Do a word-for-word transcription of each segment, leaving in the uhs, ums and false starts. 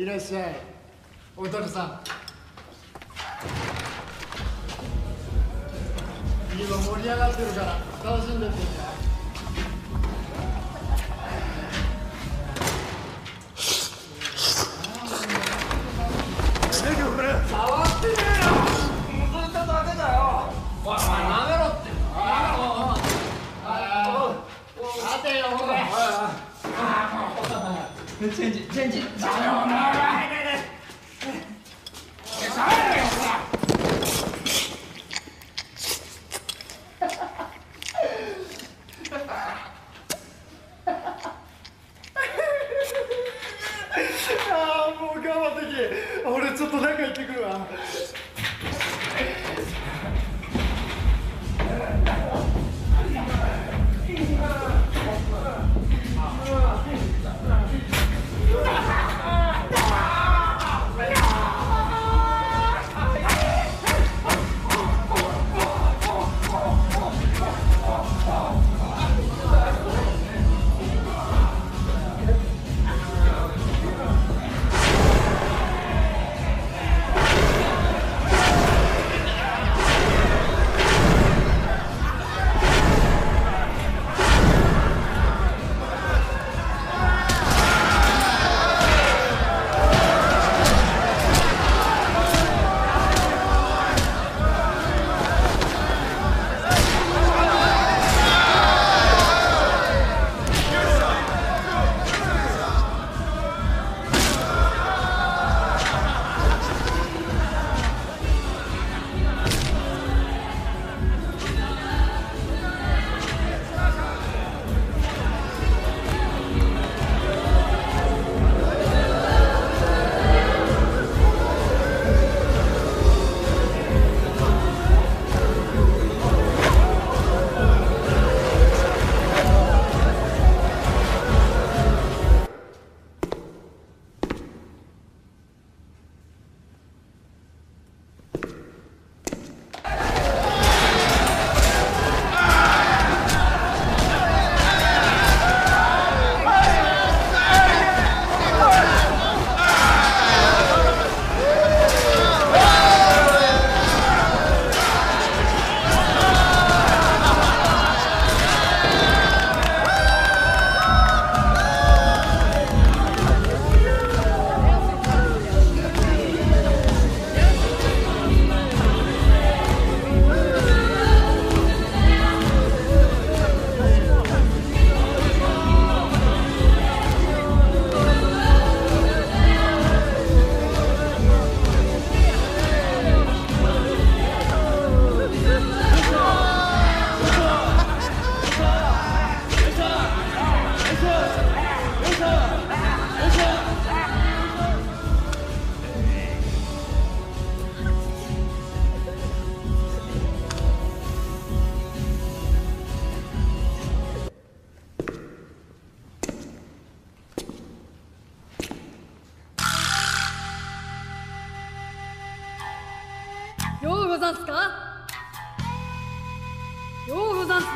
いらっしゃい。おたるさん。今盛り上がってるから楽しんでってね。触ってねえよ。 覗いただけだよ。 おい、お前なめろって。待てよ、お前。 チェンジ、チェンジ。 さようなら。ああ、もう我慢できん。俺ちょっと中行ってくるわ。 ようござんすか。ようござんすね。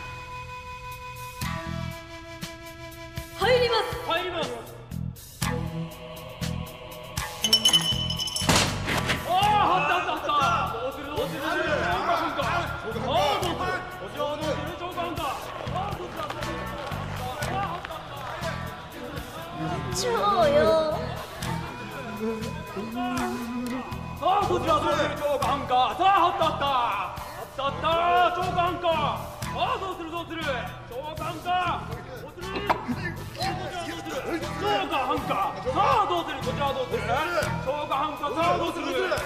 入ります。 入ります。ああ、あったあったあった。どうするどうする。ああ、どうする。こちらはどうする。長官か。ああ、どうする。ああ、あった。 超よ。 ああ、こちらどうする。長官か。さあ、あったあった。あったあった。長官か。ああ、どうするどうする。長官か。どうする。長官か。さあ、どうする。こちらはどうする。長官か。さあ、どうする。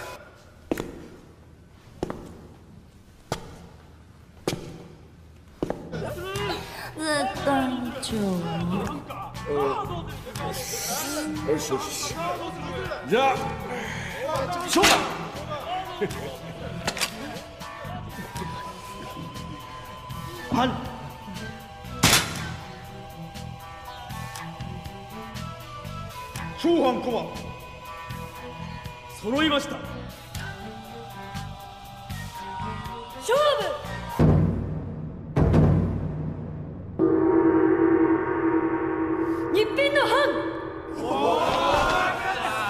絶対に超。 よしよし。じゃあ勝負だ。は長藩駒揃いました。 勝負。日品の藩。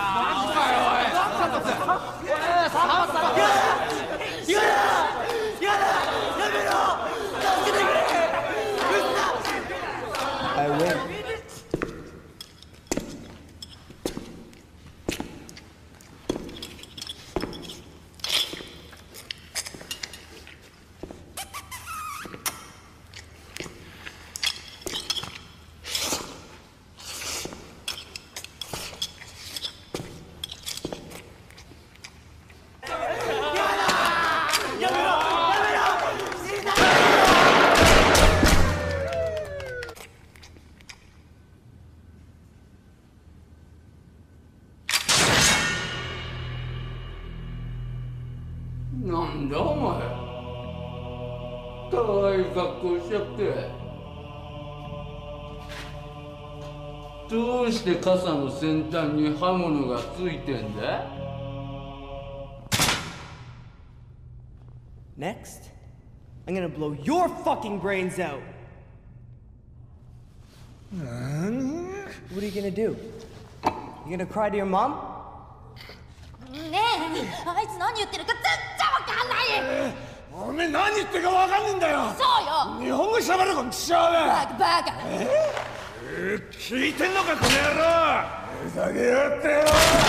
たわい格好しちゃって。どうして傘の先端に刃物がついてんだ？ Next, I'm gonna blow your fucking brains out. What are you gonna do? You gonna cry to your mom? ねえ、あいつ何言ってるか全然わかんない。 おめえ何言ってるかわかんねえんだよ。 そうよ。 日本語喋るこのちゃうバカバカ。 えー、聞いてんのかこの野郎。ふざけやがってよ。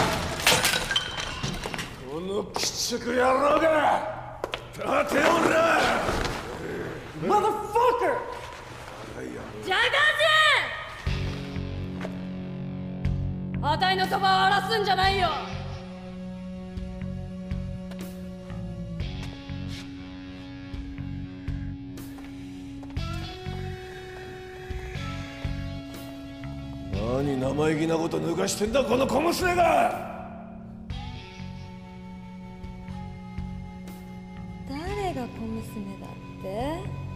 この鬼畜野郎が。立ておら Motherfucker! ジャガジェン！あたいのそばを荒らすんじゃないよ。 何生意気なこと抜かしてんだこの小娘が。 誰が小娘だって？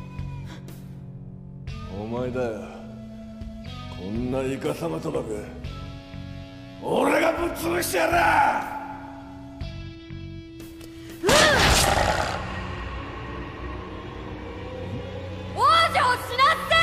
お前だよ。こんなイカサマ賭博俺がぶっ潰してやら。 王女を死なせ！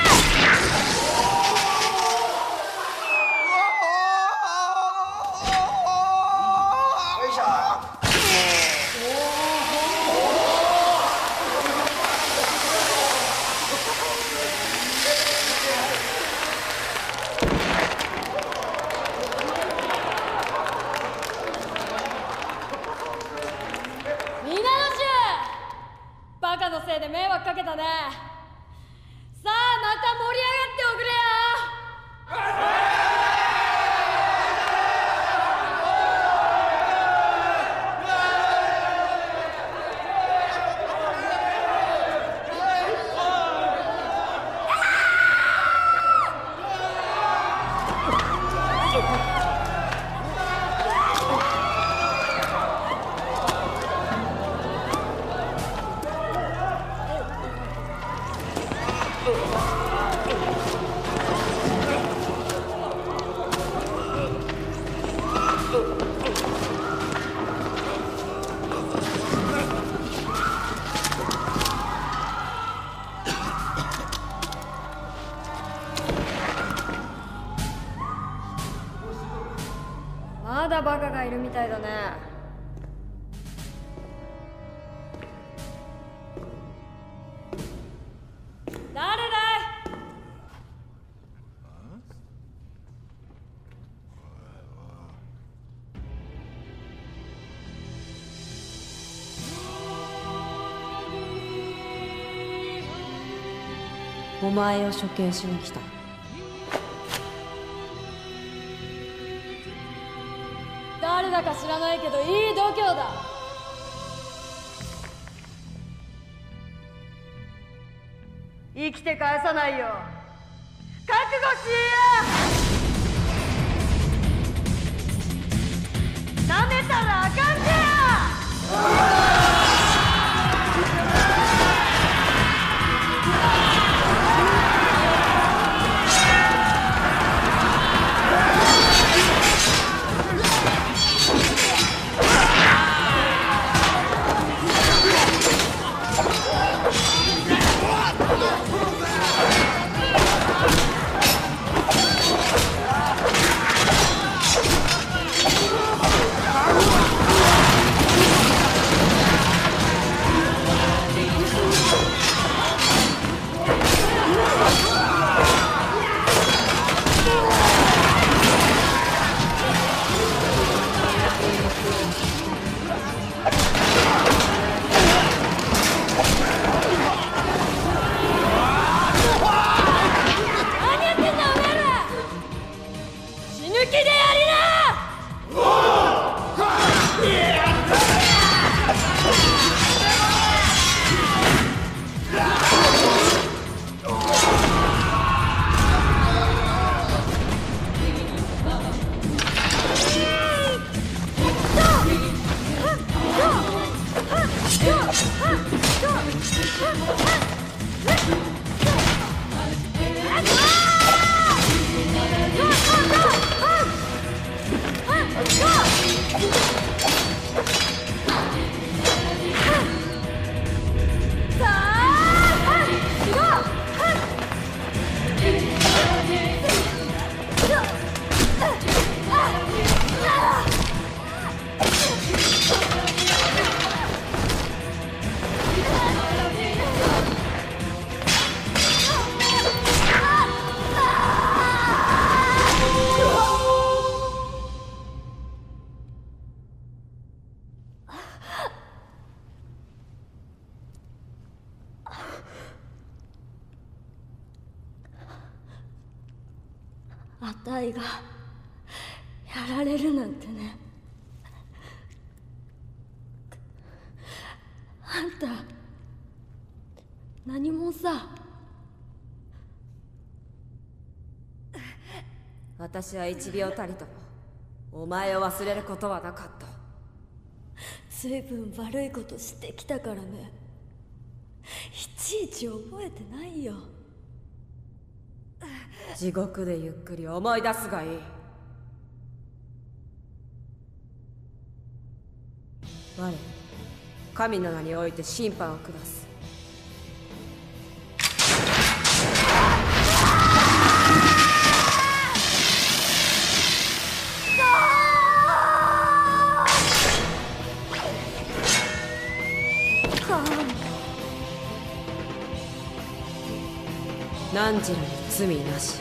バカのせいで迷惑かけたね。さあまた盛り上がっておくれよ。まだバカがいるみたいだね。誰だい？お前を処刑しに来た。誰だか知らないけどいい度胸だ。生きて返さないよ。覚悟しや。なめたらあかんぜや。Go! あたいがやられるなんてね。あんた何もさ。 私はいちびょうたりともお前を忘れることはなかった。 ずいぶん悪いことしてきたからね。いちいち覚えてないよ。 地獄でゆっくり思い出すがいい。我神の名において審判を下す。何時らに罪なし。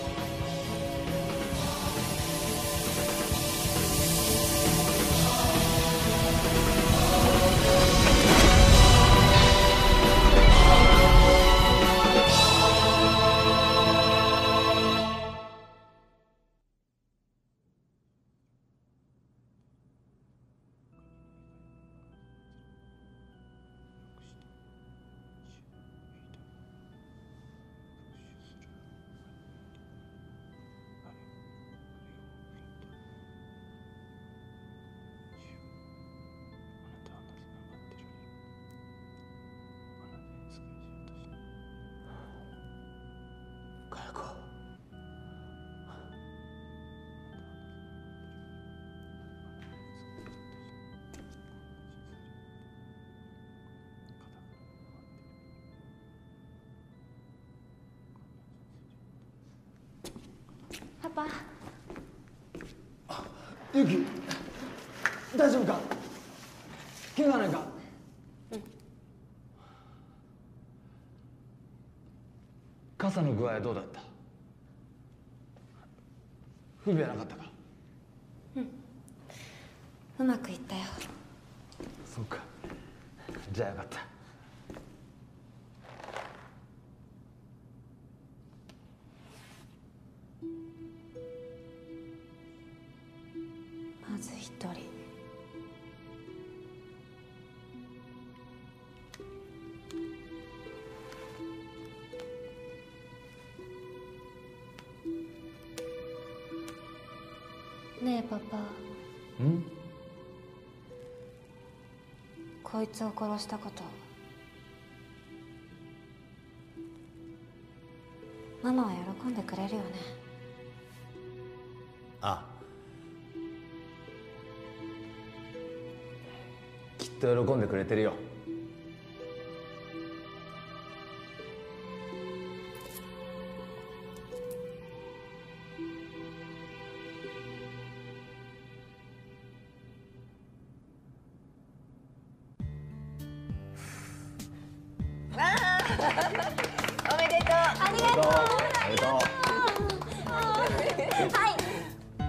パパ。 ユキ、大丈夫か？怪我ないか？うん。傘の具合はどうだった？不備はなかったか？ うん。うまくいったよ。 そうか。じゃあよかった。 まず一人。ねえパパ。 ん？ こいつを殺したこと、ママは喜んでくれるよね？ ああ。きっと喜んでくれてるよ。 おめでとう。ありがとう。 おめでとう。 はい。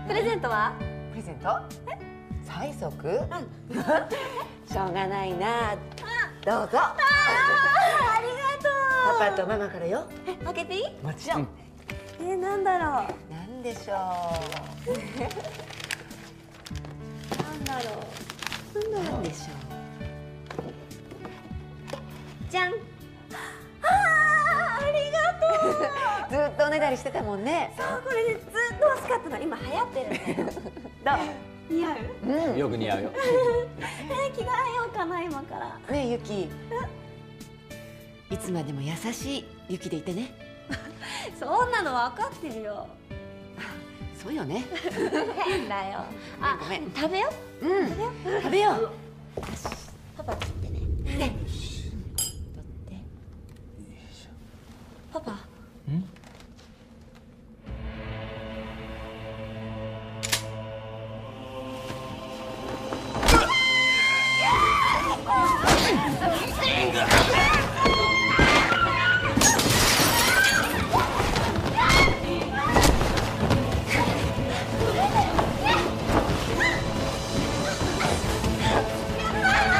プレゼントは？ プレゼント？催促？うん。しょうがないな。どうぞ。あありがとう。 パパとママからよ。 え、開けていい？ もちろん。 え、なんだろう。 なんでしょなんだろう。 う。なんでしょう。 じゃん。ああ、ありがとう。 ずっとおねだりしてたもんね。 そう、これね、ずっと欲しかったの。今流行ってるんだよ。どう？似合う？ うん。 よく似合うよ。 え、着替えようかな、今から。 ねえユキ。いつまでも優しいユキでいてね。 そんなの分かってるよ。 そうよね。 変だよ。あ、 ごめん。 食べよ。 うん。食べよう。 パパ取ってね。ね。取って。パパ。 ん？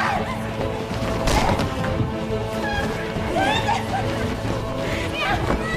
やったー！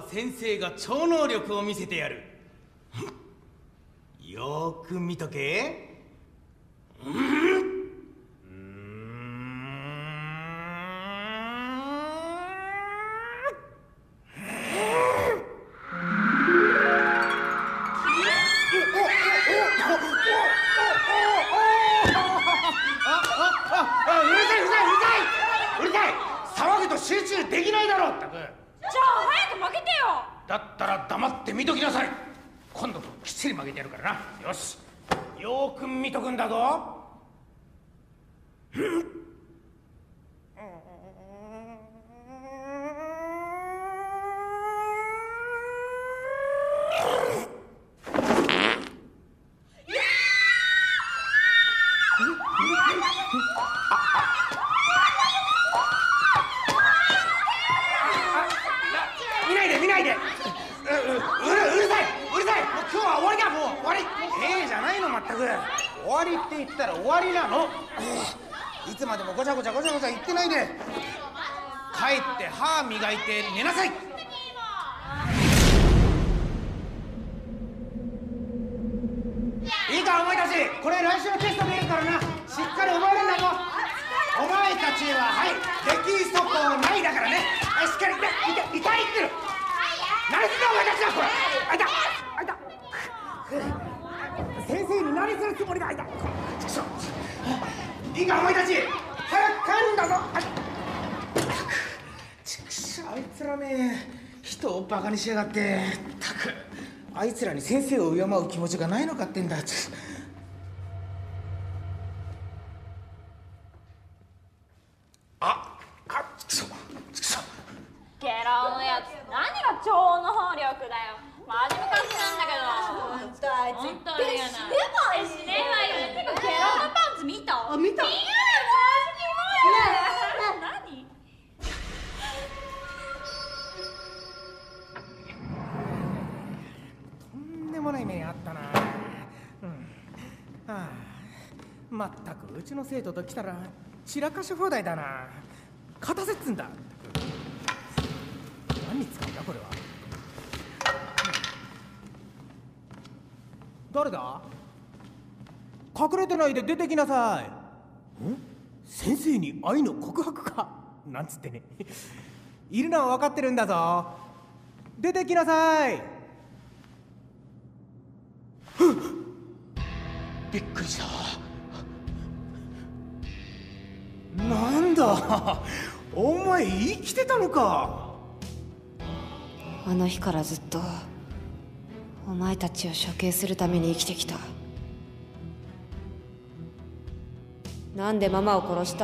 先生が超能力を見せてやる。よーく見とけ。うん集中できないだろう。ったく。じゃあ早く負けてよ。 だったら黙って見ときなさい。今度きっちり負けてやるからな。よし、よーく見とくんだぞ。見ないで見ないで。う、う、うる、うるさい、うるさい。もう今日は終わりだ。もう終わり。ええじゃないの、まったく。終わりって言ったら終わりなの。いつまでもごちゃごちゃごちゃごちゃ言ってないで。帰って歯磨いて寝なさい。いいかお前たち、これ来週のテスト出るからな。しっかり覚えるんだぞ。お前たちははい出来損ないだからね。はい、しっかり。痛い痛いってる。何すんだお前たちは。これあいたあいた。先生に何するつもりだ。あいた。いいかお前たち、早く帰るんだぞ。あいちくしょう、あいつらめ、人をバカにしやがって。たくあいつらに先生を敬う気持ちがないのかってんだ。あ、あ、ちくしょう、ちくしょう。 ゲロのやつ、何が超能力だよ。マジムカつなんだけど。 ほんとあいつ本当に嫌な。え、しねえわよ。てかゲロのパンツ見た？ あ、見た。 見ないマジキモい。何？ とんでもない目にあったな。うん。はあ、まったくうちの生徒と来たら散らかし放題だな。勝たせっつんだ。何に使うんだこれは。誰だ？隠れてないで出てきなさい。ん？先生に愛の告白かなんつってね。いるのは分かってるんだぞ。出てきなさい。びっくりした。なんだお前生きてたのか。 あの日からずっとお前たちを処刑するために生きてきた。なんでママを殺した？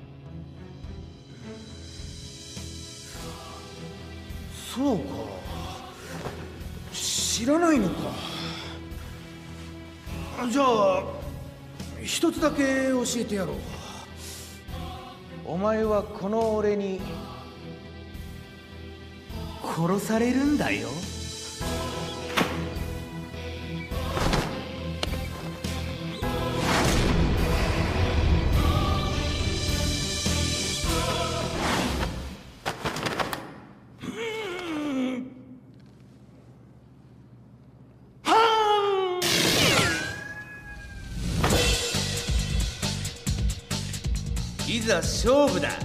そうか、知らないのか。じゃあ一つだけ教えてやろう。お前はこの俺に殺されるんだよ。いざ勝負だ。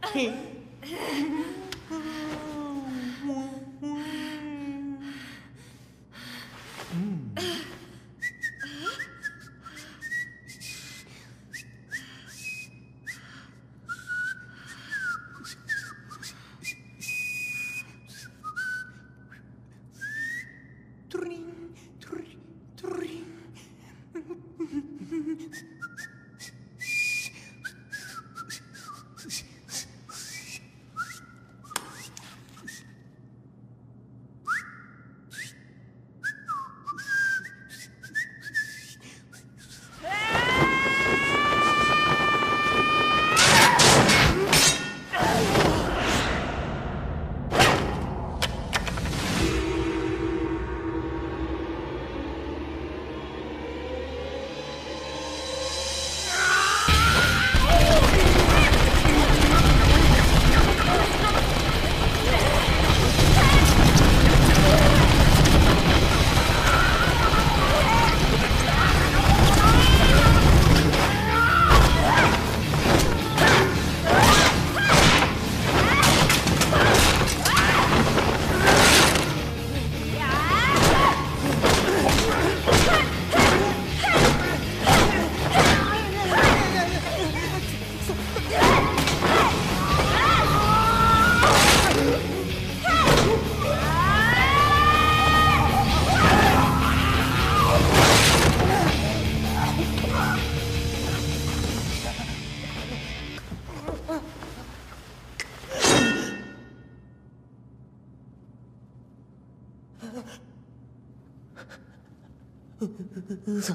嘘。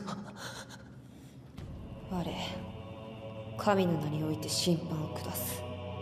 我神の名において審判を下す。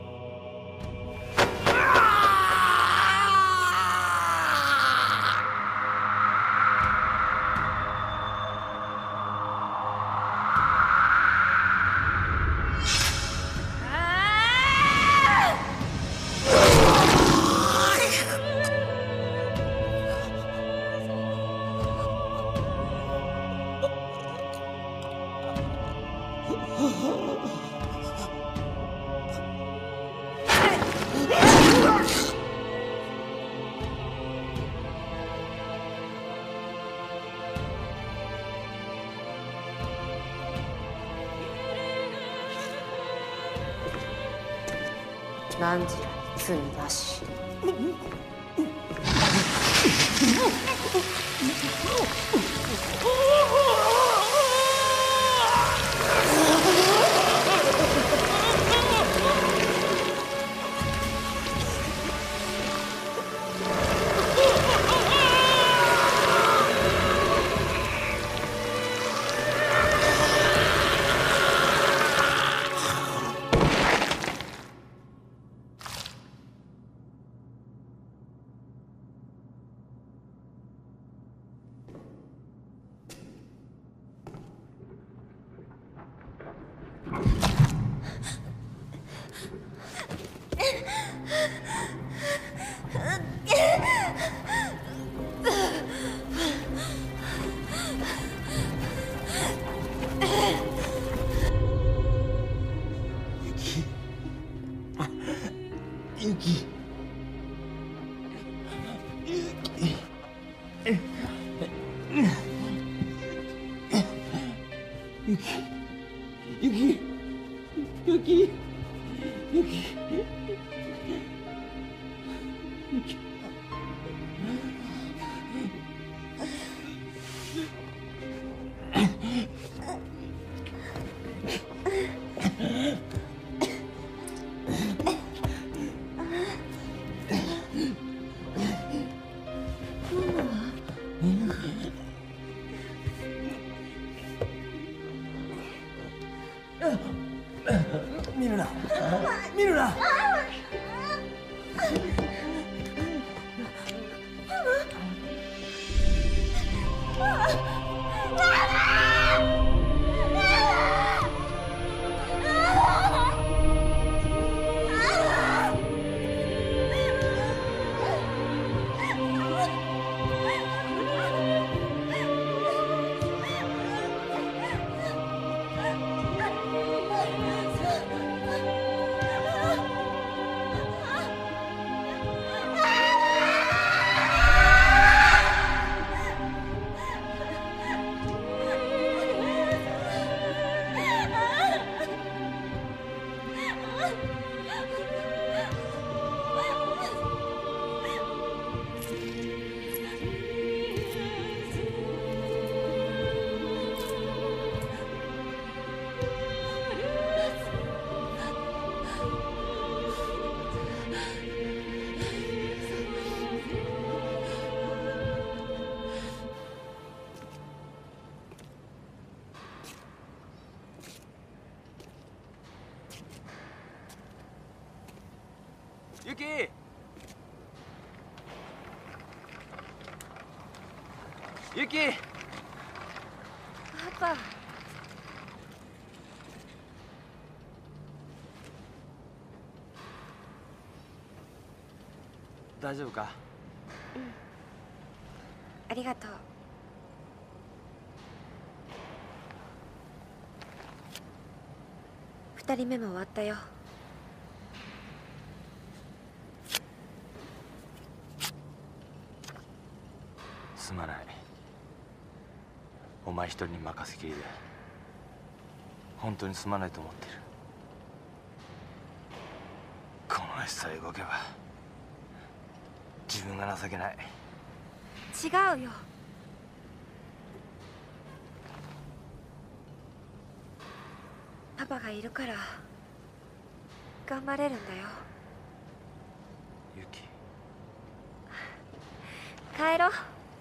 何時らに罪なし。見るな見るな。 ユキ。 パパ。 大丈夫か？ うん。ありがとう。二人目も終わったよ。 すまない。お前一人に任せきりで本当にすまないと思ってる。この足さえ動けば自分が情けない。 違うよ。パパがいるから頑張れるんだよ。 ユキ。 帰ろう。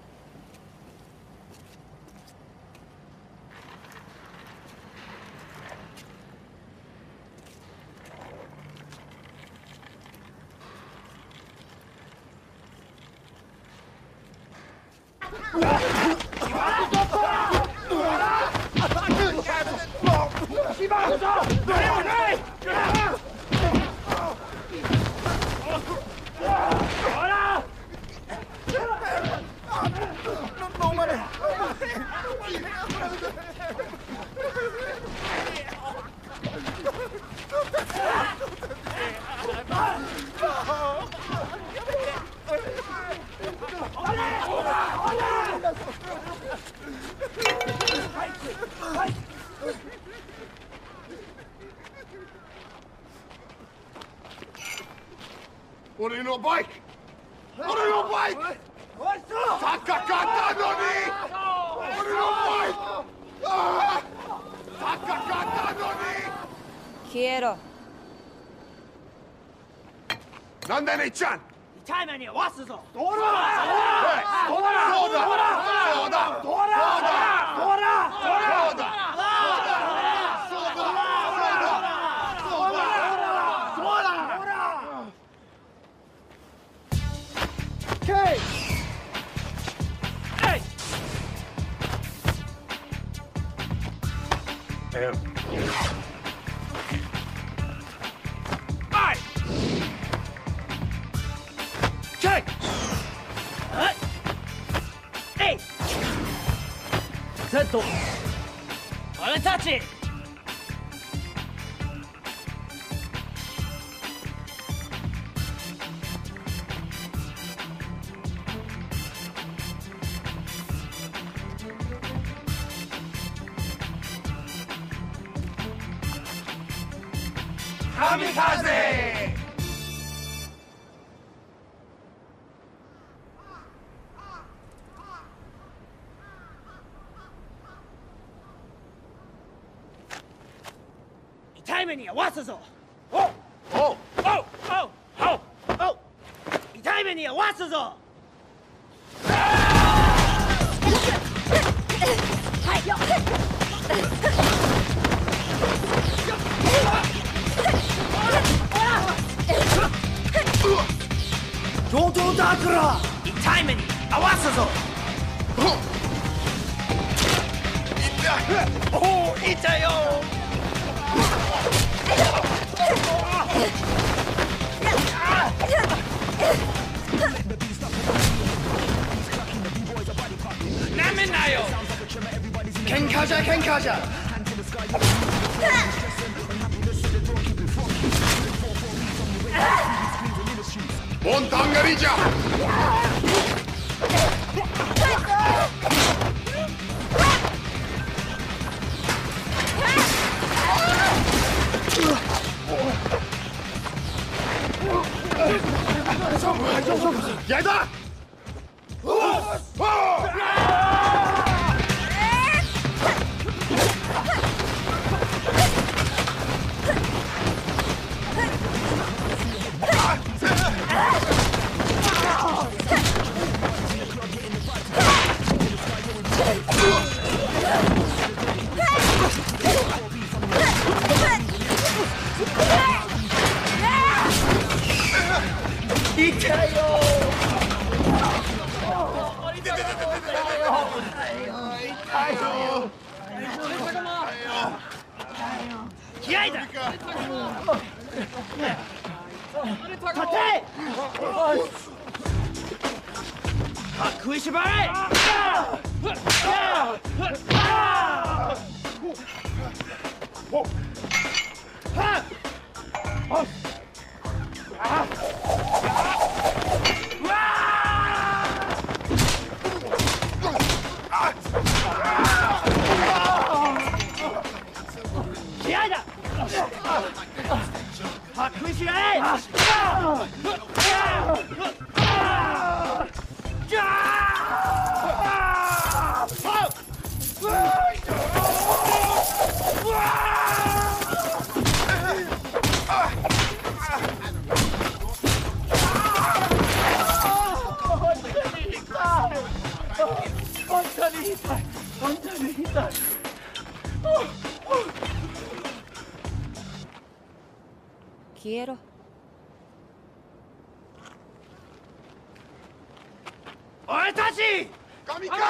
俺のバイク俺のバイク高かったのに俺のバイクああ高かったのに消えろ。 なんだねちゃん痛い目に遭わすぞ。 どうだそうだそうだそうだそうだそうだ俺たち神風痛い目に遭わすぞ。おおうおうおうおうおう痛い目に遭わすぞ。 上等だから痛い目に遭わすぞ。 おおいたよなめんなよ。 喧嘩じゃ喧嘩じゃモンタンガリじゃやいだ痛いよ気合いだ。立て。食いしばれ。気合いだ。食いしばれ。本当に痛い。本当に痛い。 消えろ。 俺たち神風。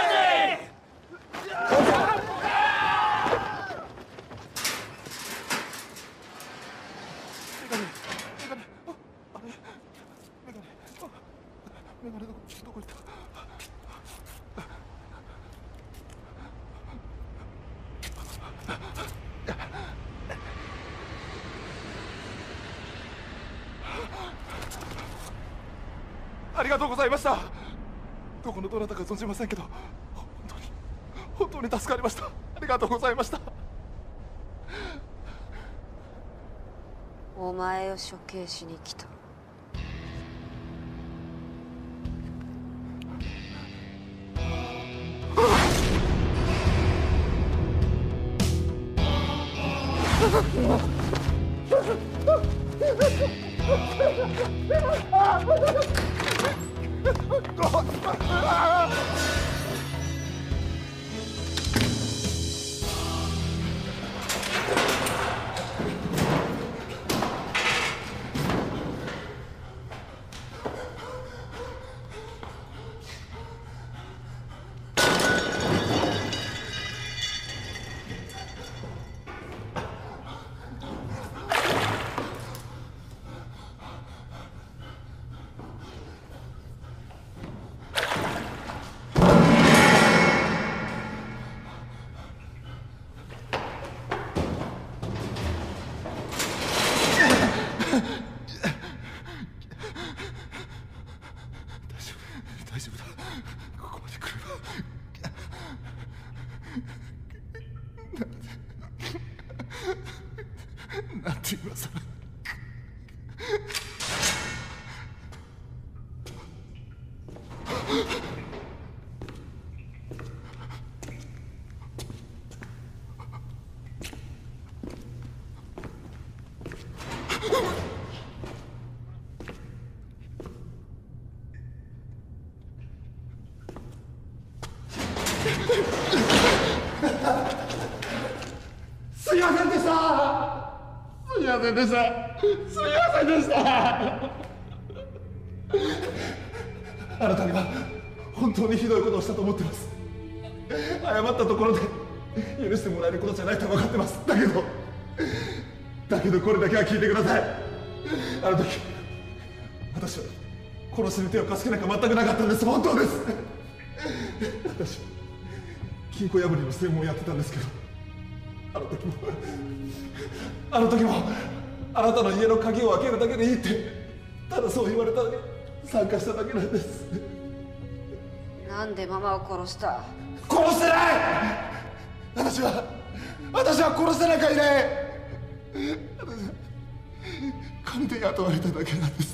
ありがとうございました。どこのどなたか存じませんけど、本当に本当に助かりました。ありがとうございました。 お前を処刑しに来た。大丈夫だ。ここまで来れば。なんて今さら。すいませんでした。すいませんでした。すいませんでした。あなたには本当にひどいことをしたと思ってます。謝ったところで許してもらえることじゃないと分かってます。だけどだけどこれだけは聞いてください。あの時私は殺しに手を貸す気なんか全くなかったんです。本当です。私金庫破りの専門をやってたんですけど、あの時もあの時もあなたの家の鍵を開けるだけでいいってただそう言われたのに参加しただけなんです。 なんでママを殺した？ 殺してない。私は私は殺してなんかいない。金で雇われただけなんです。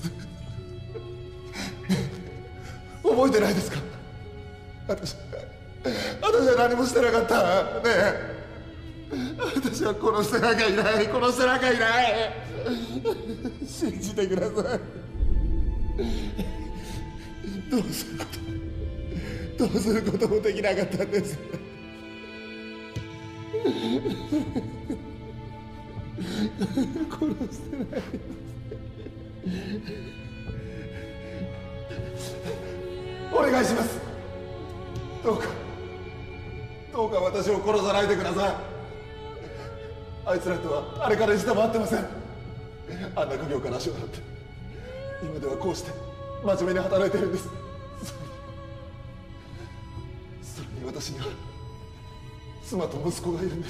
覚えてないですか？私私は何もしてなかったねえ。私は殺してなんかいない。殺してなんかいない。信じてください。どうすることどうすることもできなかったんです。殺してない。お願いします。どうかどか私を殺さないでください。あいつらとはあれから一度も会ってません。あんな家業から足を洗って今ではこうして真面目に働いているんです。それにそれに私には妻と息子がいるんです。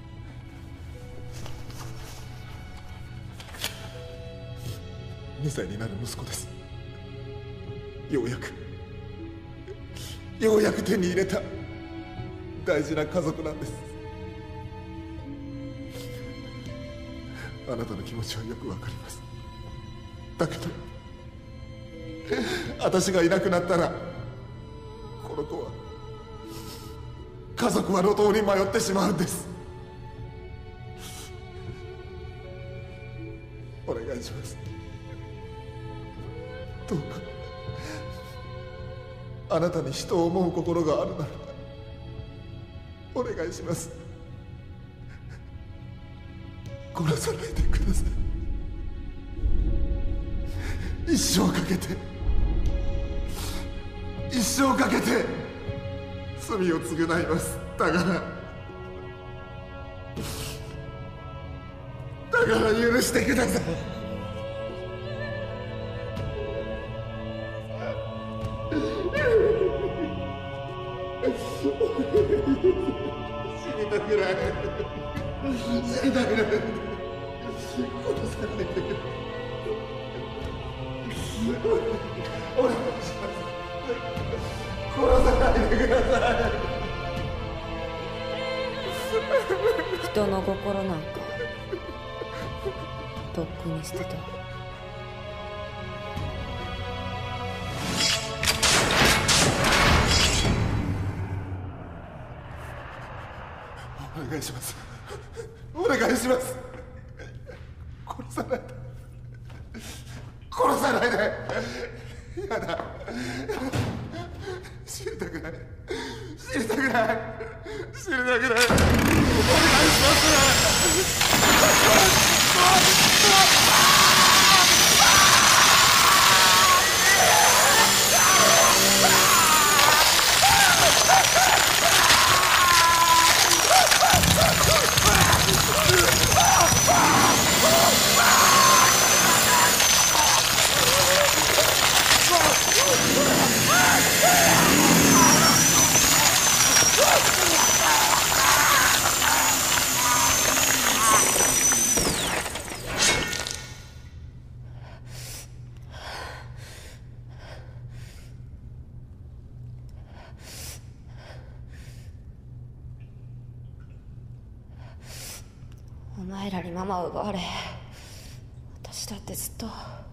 にさいになる息子です。ようやくようやく手に入れた大事な家族なんです。あなたの気持ちはよくわかります。だけど私がいなくなったらこの子は家族は路頭に迷ってしまうんです。お願いします。どうかあなたに人を思う心があるならお願いします。殺さないでください。一生かけて一生かけて罪を償います。だからだから許してください。死にたくない死にたくない殺さないでください。お願いします。殺さないでください。 人の心なんかとっくに捨てた。 お願いします。お願いします。殺さないで殺さないで。やだ死にたくない死にたくない死にたくない。お願いしお前らにママを奪われ、私だってずっと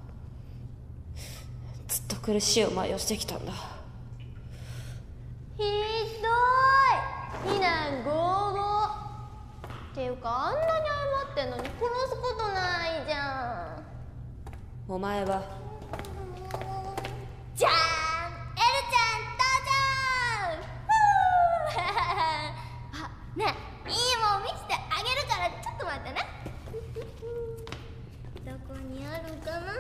ずっと苦しい思いをしてきたんだ。 ひどい非難合々っていうか、あんなに謝ってんのに殺すことないじゃん。 お前はじゃーん、エルちゃん登場。あ、ねえ、いいもん見せてあげるからちょっと待ってね。どこにあるかな。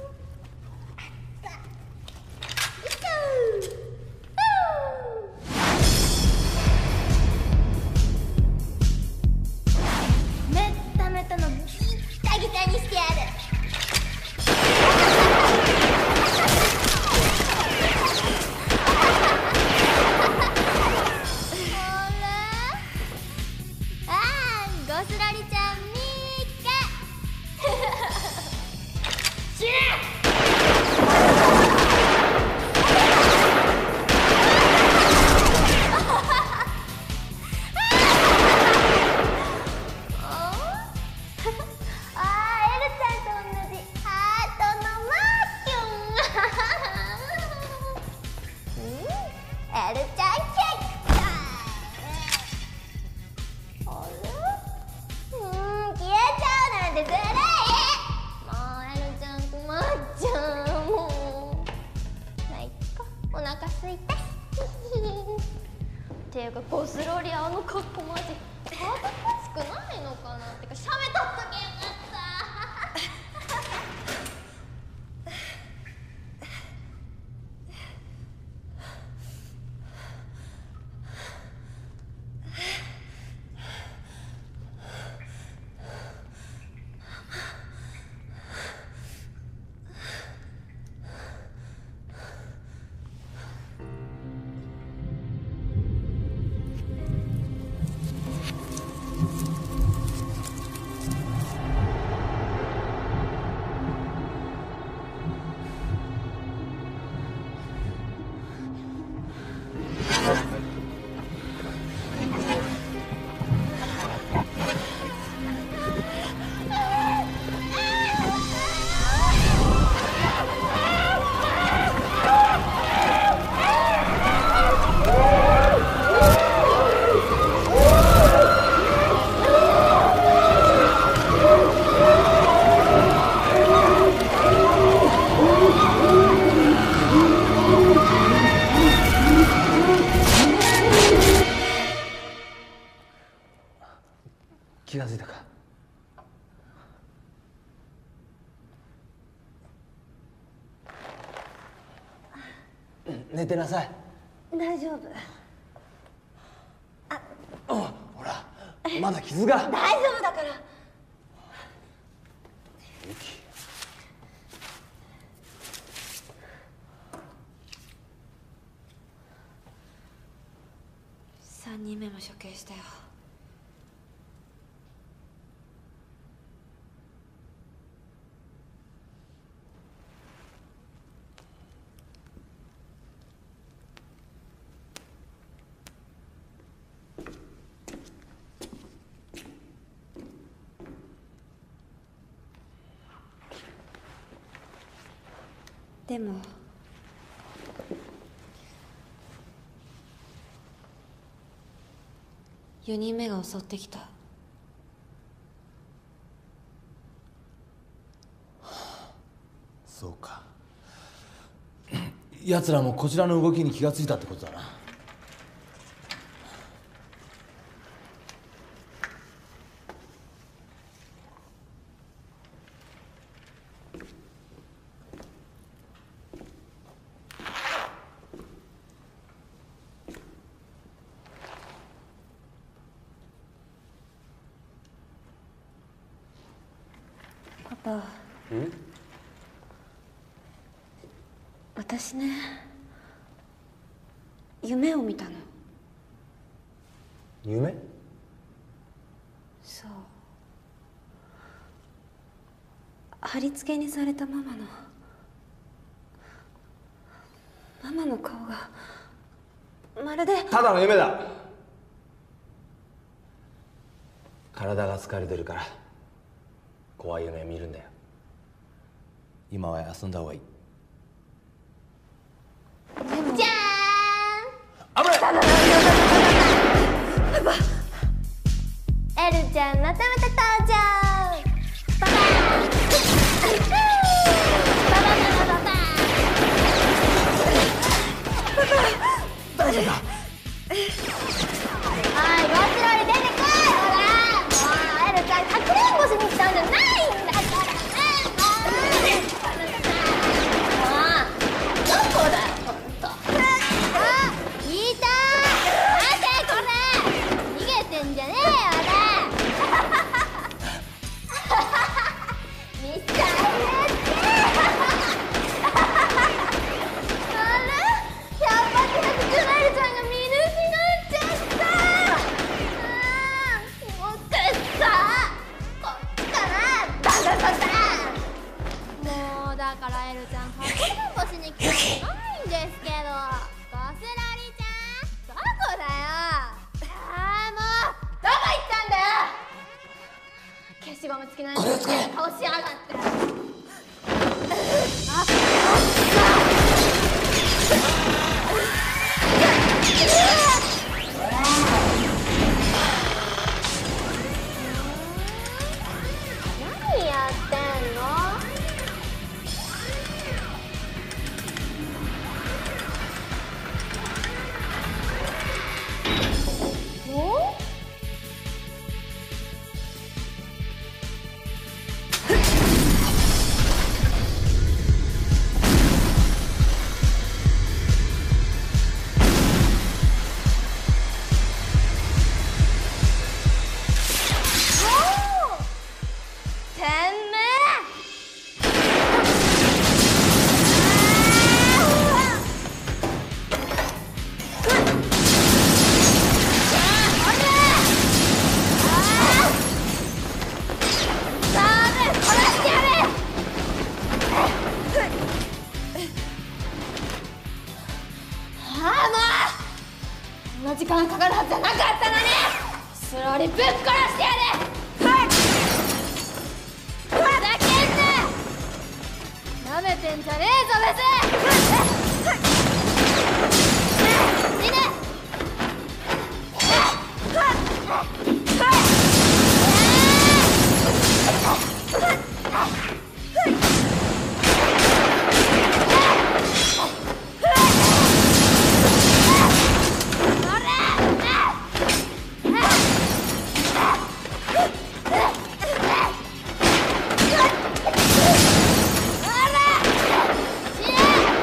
めっためたのギッタギタにしてやる。っていうかゴスロリあの格好マジ恥ずかしくないのかな。ってか写メ撮っとけよかった。 寝てなさい。 大丈夫。 ほらまだ傷が。 大丈夫だから。三人目も処刑したよ。でもよにんめが襲ってきた。 そうか。奴らもこちらの動きに気がついたってことだな。 パパ。私ね、夢を見たの。 夢？ そう。貼り付けにされたママのママの顔がまるで。 ただの夢だ。体が疲れてるから怖い夢見るんだよ。今は遊んだ方がいい。 じゃーん。 危ない。 パパ。エルちゃんまたまた登場。パパ。パパパパパパ。 大丈夫か。 おいゴスロリ出てこい。ほらもうエルちゃんかくれんぼしに来たんじゃないんだからね。もうどこだよほんと。あいた。待てこれ逃げてんじゃねえよね。ミスターエルあれひゃっぱくひゃくじゅうのエルちゃんが見抜きなっちゃった。もうくっそこっちかなバカバカ。もうだからエルちゃんかくれんぼしに来たんじゃないんですけど。ゴスロリちゃんどこだよ。ああもうどこ行ったんだよ。消しゴム付きのやつつける顔しやがって。あっ何やってんの。お？てめこんな時間かかるはずじゃなかったのにスローリぶっ殺してやる。ふざけんな。なめてんじゃねえぞブス。死ね。死ね。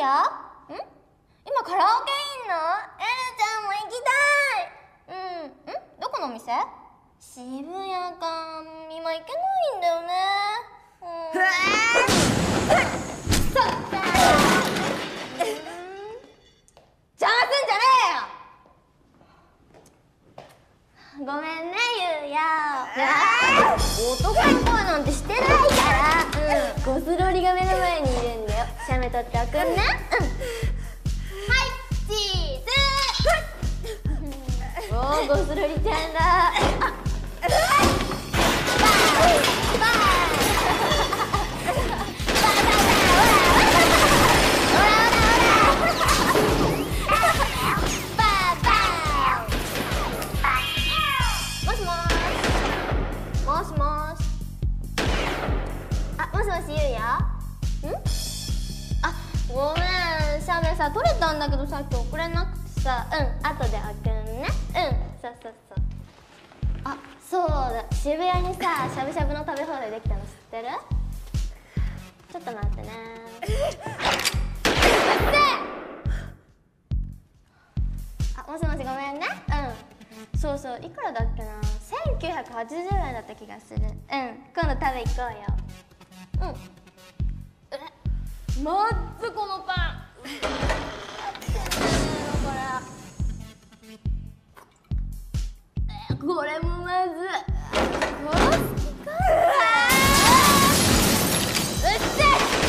よ。ん？今カラオケいんの？エルちゃんも行きたい。うん。ん？どこのお店？渋谷か。今行けないんだよね。うん。そっか。邪魔すんじゃねえよ。ごめんね、ゆうや。男の声なんてしてないから。うん。ゴスロリが目の前にいるんだよ。写メ撮っておくんね。うん。はい、チーズ。おー、ゴスロリちゃんだ。あ、バイバもしもーし。あ、もしもしゆうや。ん？あ、ごめん、写メさ撮れたんだけどさっき送れなくてさ。うん、後で送るね。うん、そうそうそう。あ、そうだ、渋谷にさしゃぶしゃぶの食べ放題できたの知ってる？ちょっと待ってね。あ、もしもしごめんね。うん、そうそう、いくらだっけな。せんきゅうひゃくはちじゅうえんだった気がする。うん、今度食べ行こうよ。うん。え、まっずこのパン。これ。これもまず。これ好きか。うっせえ、出た。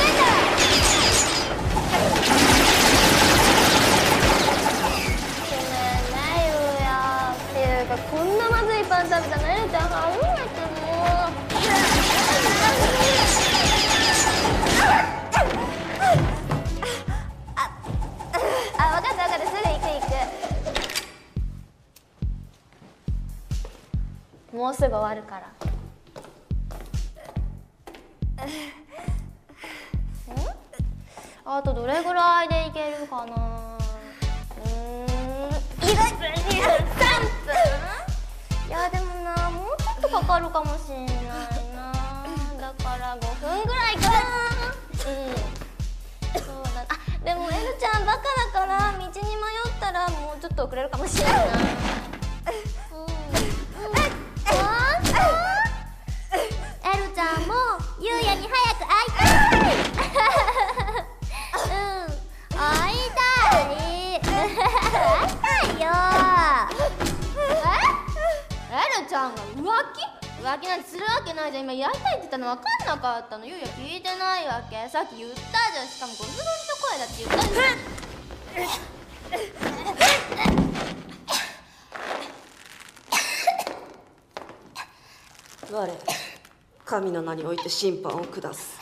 ごめんね、ゆうや。っていうか、こんなまずいパン食べたのエルちゃん初めてもう。あ、分かった分かった、すぐ行く行く。もうすぐ終わるから。ん？あとどれぐらいで行けるかな。うーん、いっぷんにじゅうさんぷん？いやでもな、もうちょっとかかるかもしれないな。だからごふんぐらいかな。うん、そうだ。あ、でもエルちゃんバカだから道に迷ったらもうちょっと遅れるかもしれないな。うん、エルちゃんもゆうやに早く会いたい。うん、会いたい。会いたいよ。え？エルちゃんが浮気？浮気なんてするわけないじゃん。今やりたいって言ったの分かんなかったの。ゆうや聞いてないわけ。さっき言ったじゃん。しかもゴスロリの声だって言ったじゃん。 我、神の名において審判を下す。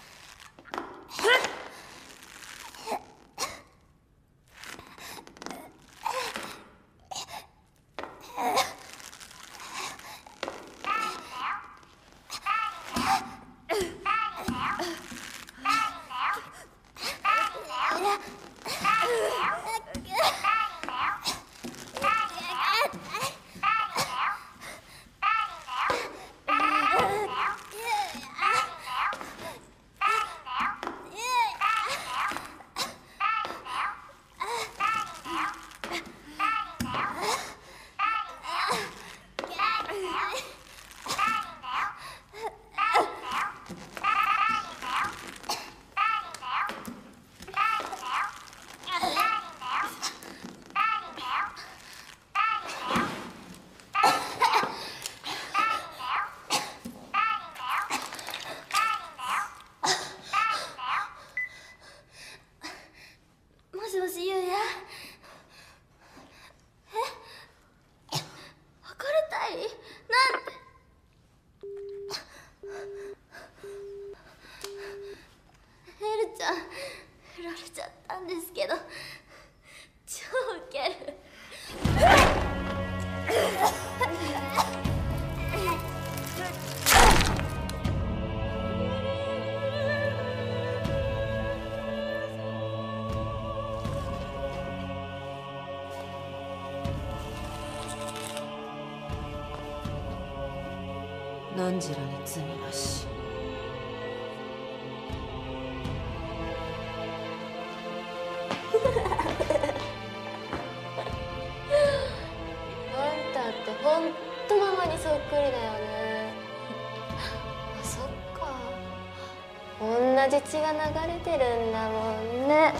汝らに罪なし。 じ血が流れてるんだもんね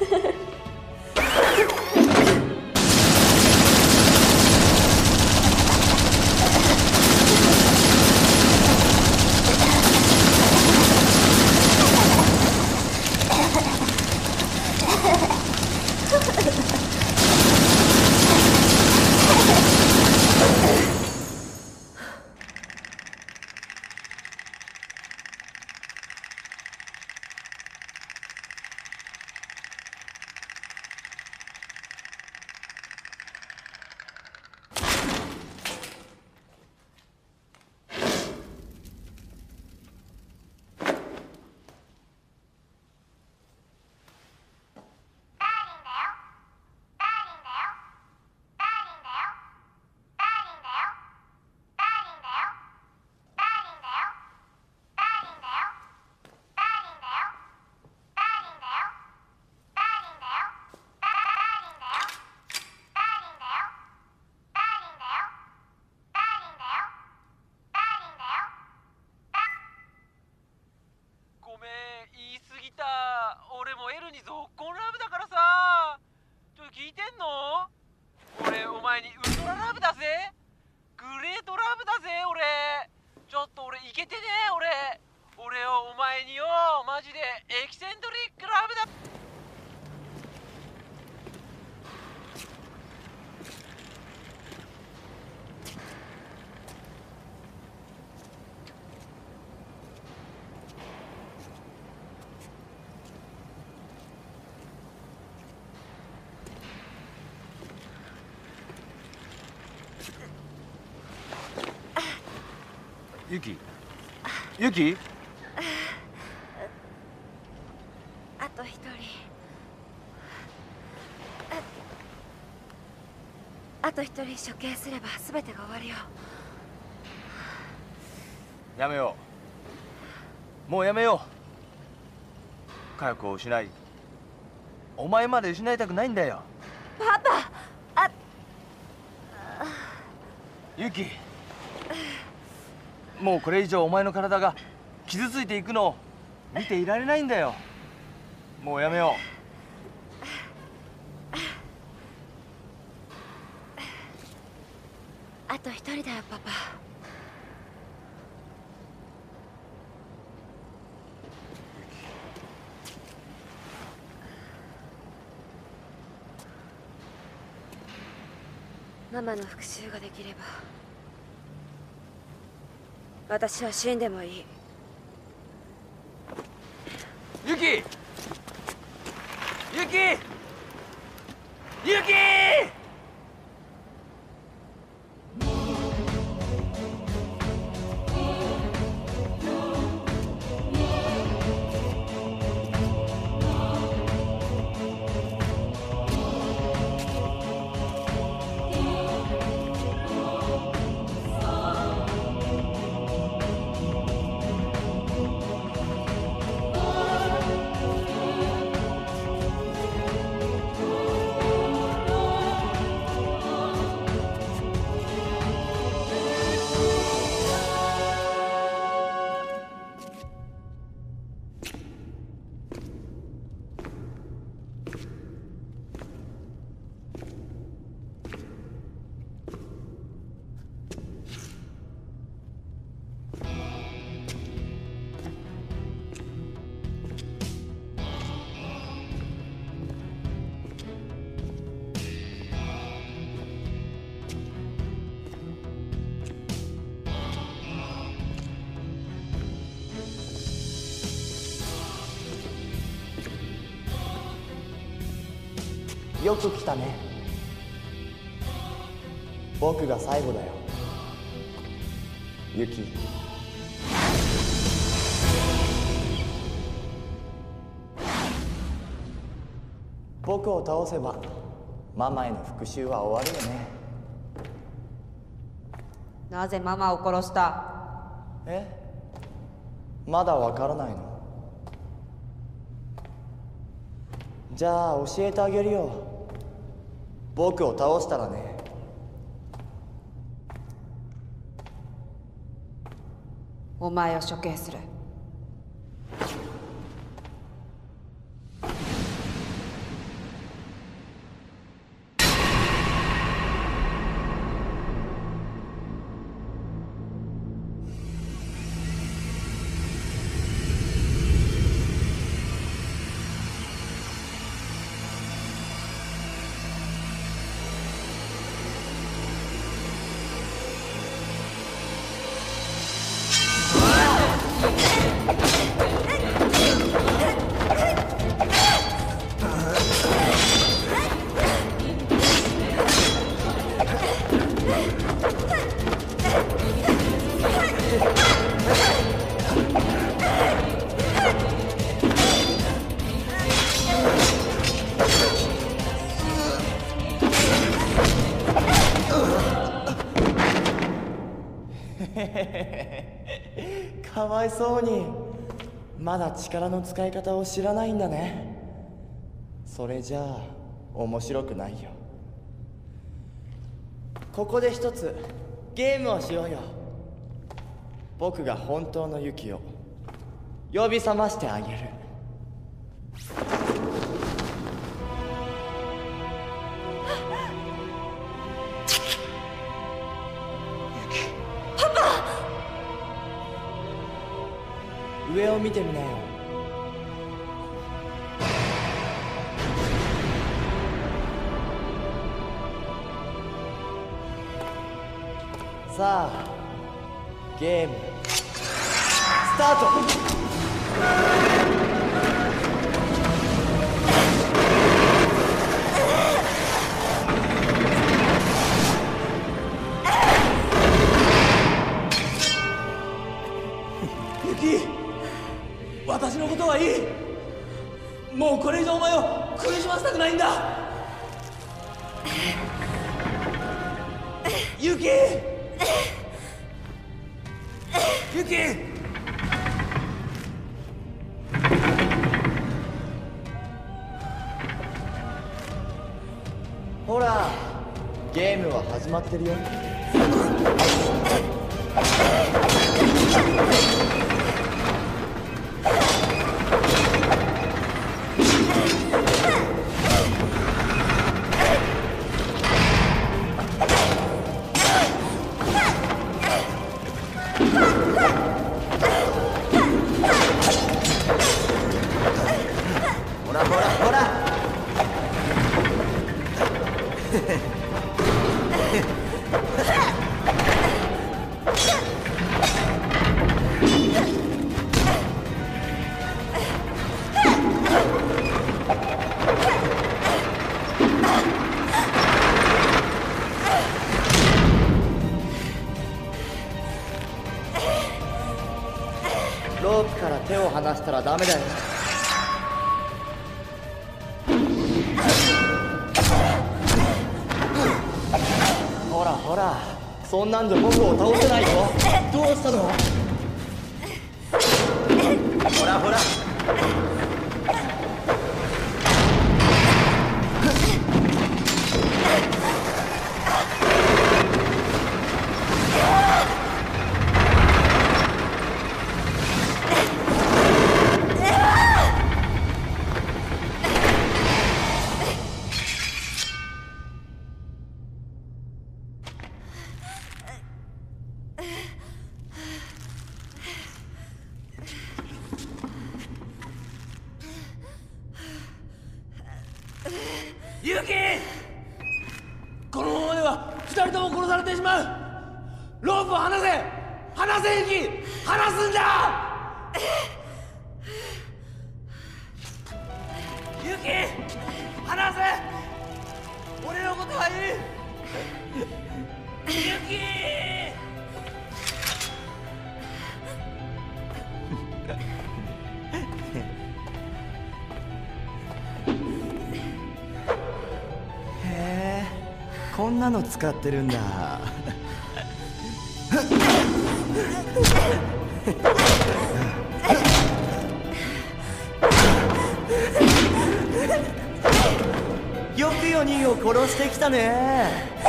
ユキユキあと一人あと一人処刑すれば全てが終わるよ。 やめようもうやめよう。佳代子を失いお前まで失いたくないんだよ。 パパあユキもうこれ以上お前の体が傷ついていくのを見ていられないんだよ。もうやめよう。 あと一人だよパパ。ママの復讐ができれば私は死んでもいい。 ユキユキユキよく来たね。僕が最後だよユキ。僕を倒せばママへの復讐は終わるよね。 なぜママを殺した？ え？まだわからないの？じゃあ教えてあげるよ。僕を倒したらね。 お前を処刑する。 かわいそうに。まだ力の使い方を知らないんだね。それじゃあ面白くないよ。ここで一つゲームをしようよ。僕が本当のユキを呼び覚ましてあげる。上を見てみなよ。さあゲームスタート。 私のことはいい。もうこれ以上お前を苦しませたくないんだ。ユキユキほらゲームは始まってるよ。ロープから手を離したらダメだよ。ほらほら、そんなんじゃ僕を倒せないよ。どうしたの？ほらほら。 ユキ、このままでは二人とも殺されてしまう。ロープを離せ離せユキ、離すんだ。ユキ離せ、俺のことはいい。ユキこんなの使ってるんだ。よくよにんを殺してきたね。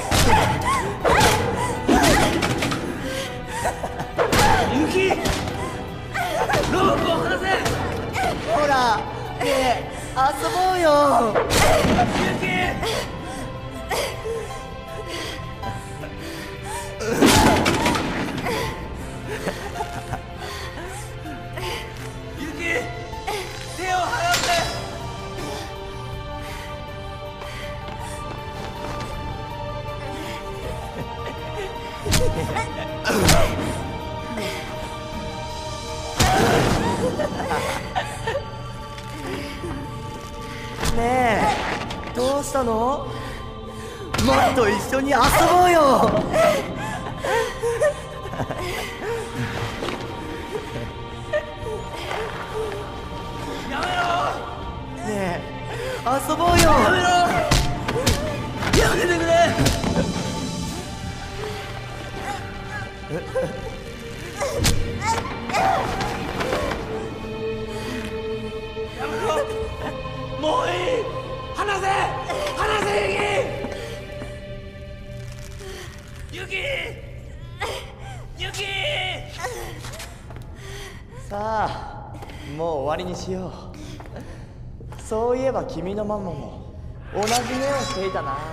ユキ、ロープを離せ。 ほらねえ遊ぼうよ。 ユキねえどうしたの？もっと一緒に遊ぼうよ。 やめろ。 ねえ遊ぼうよ。 やめろ、やめてくれ。 えもう終わりにしよう。そういえば君のママも同じ目をしていたな。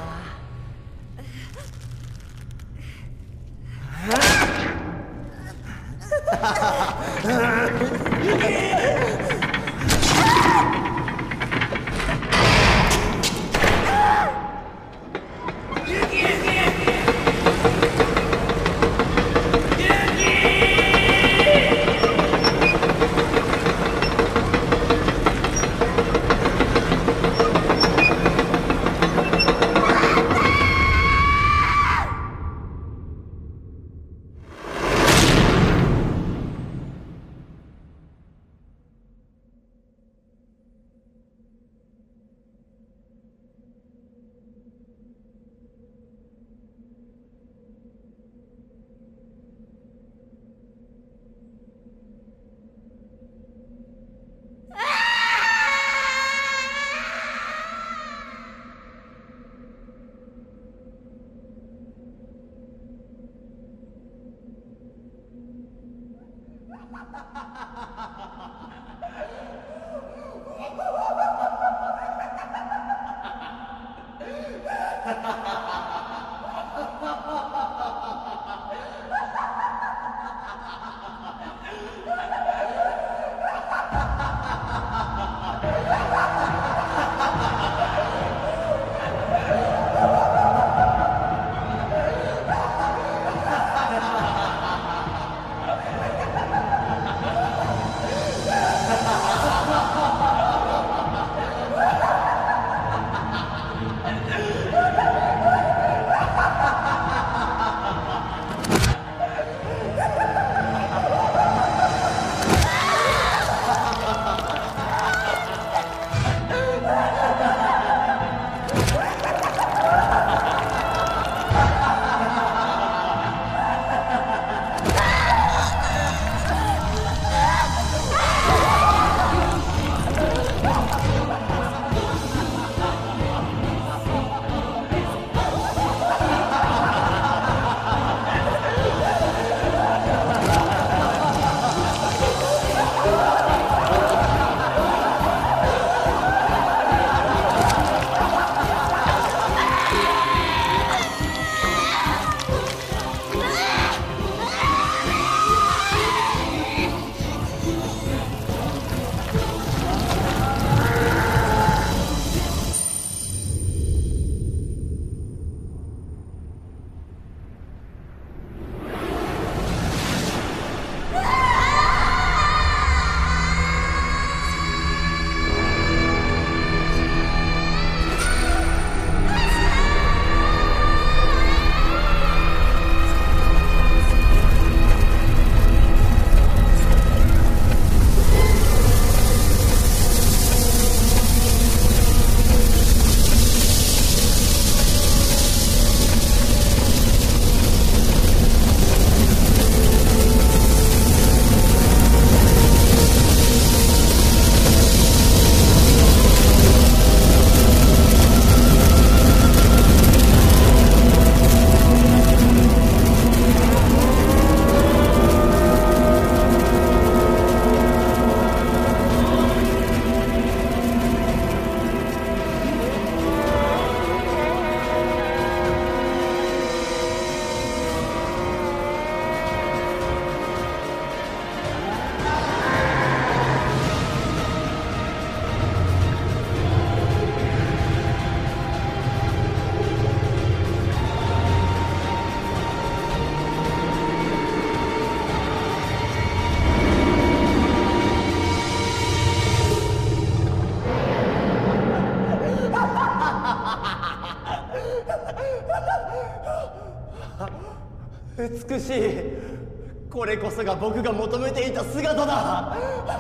美しい。これこそが僕が求めていた姿だ。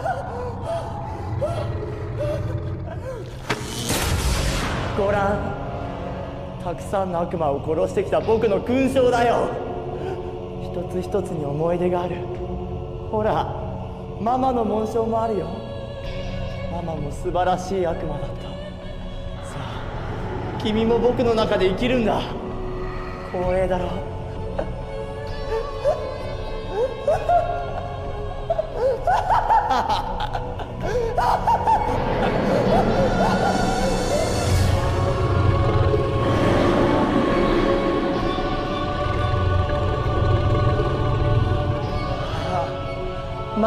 ご覧、たくさんの悪魔を殺してきた僕の勲章だよ。一つ一つに思い出がある。ほら、ママの紋章もあるよ。ママも素晴らしい悪魔だった。さあ、君も僕の中で生きるんだ。光栄だろ。Ha ha ha!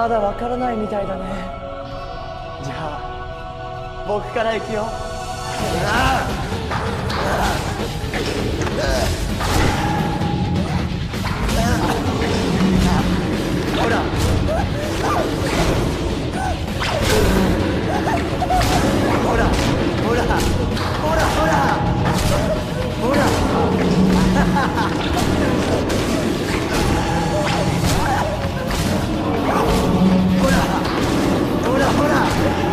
まだわからないみたいだね。じゃあ僕から行くよ。ほらほらほらほらほらほらほらほら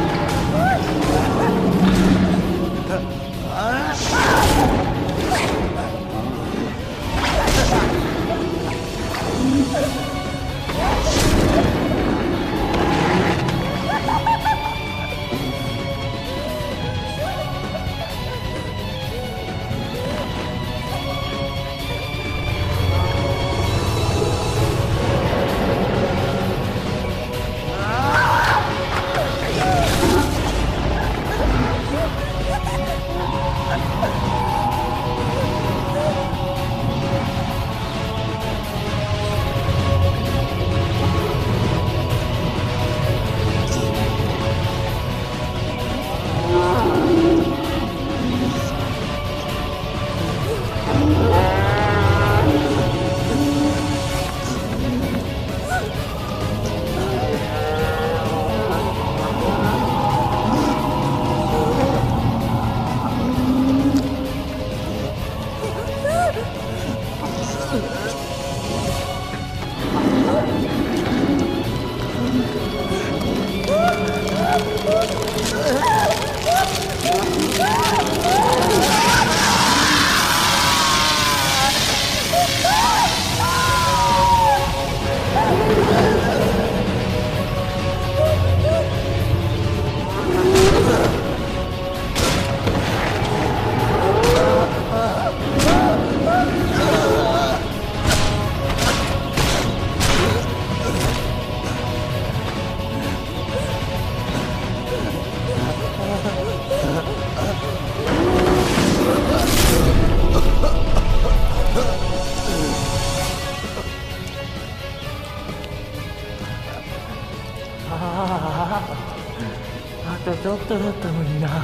あとちょっとだったのにな。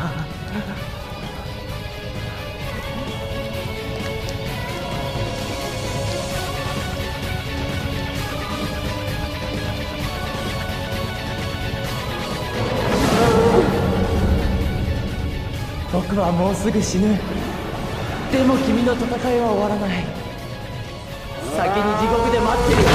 僕はもうすぐ死ぬ。でも君の戦いは終わらない。先に地獄で待ってる。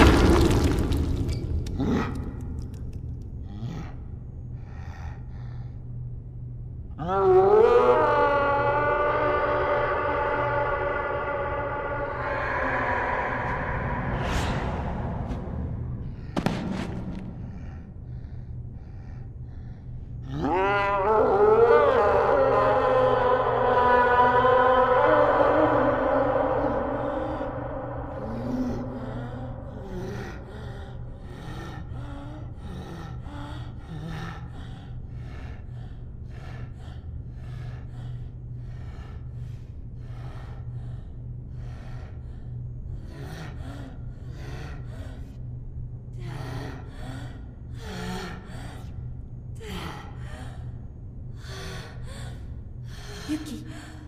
ユキ。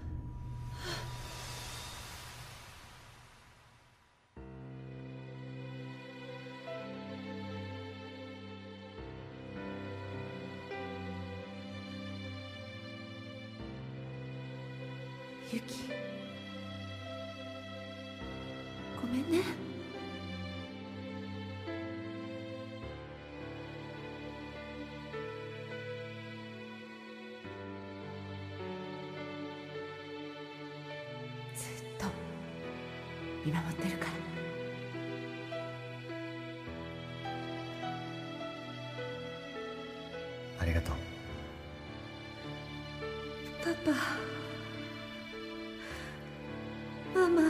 ユキ。ごめんね。見守ってるから。 ありがとう。 パパ、ママ。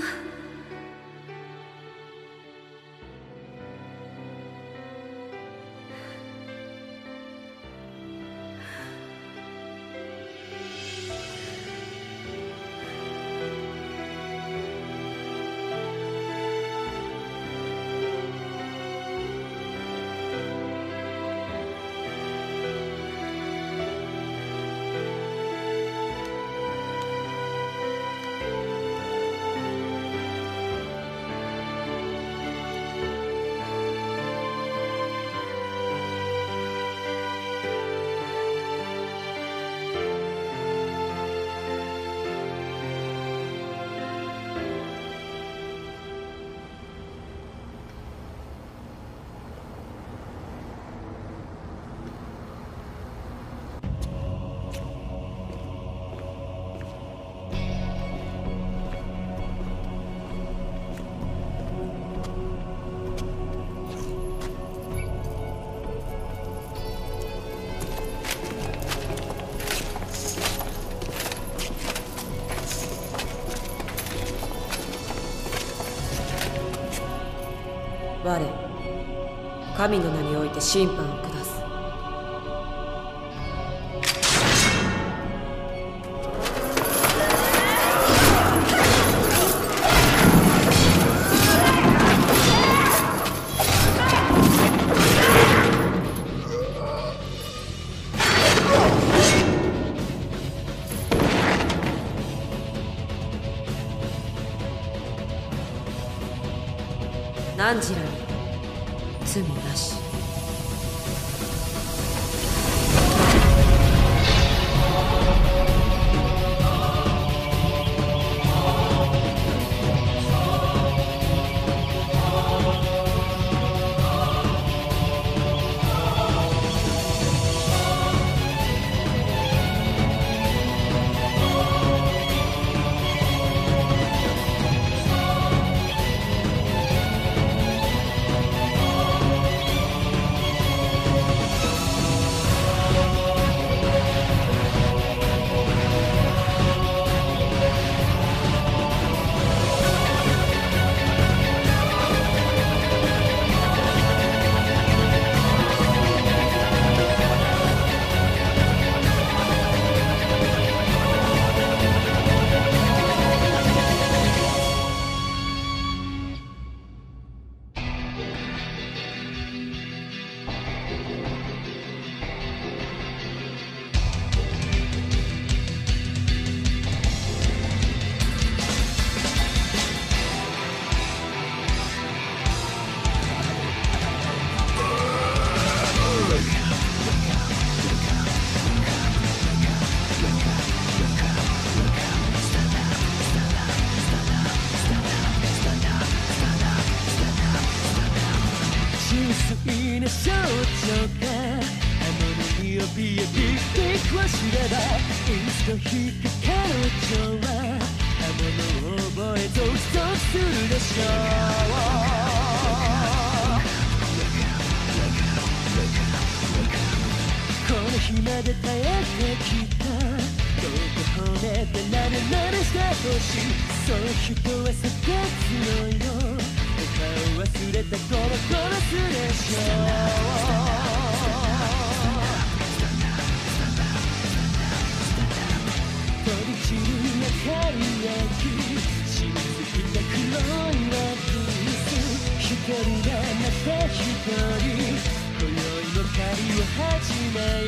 我神の名において審判を下す。何時らに罪なし。 今宵の狩りを始め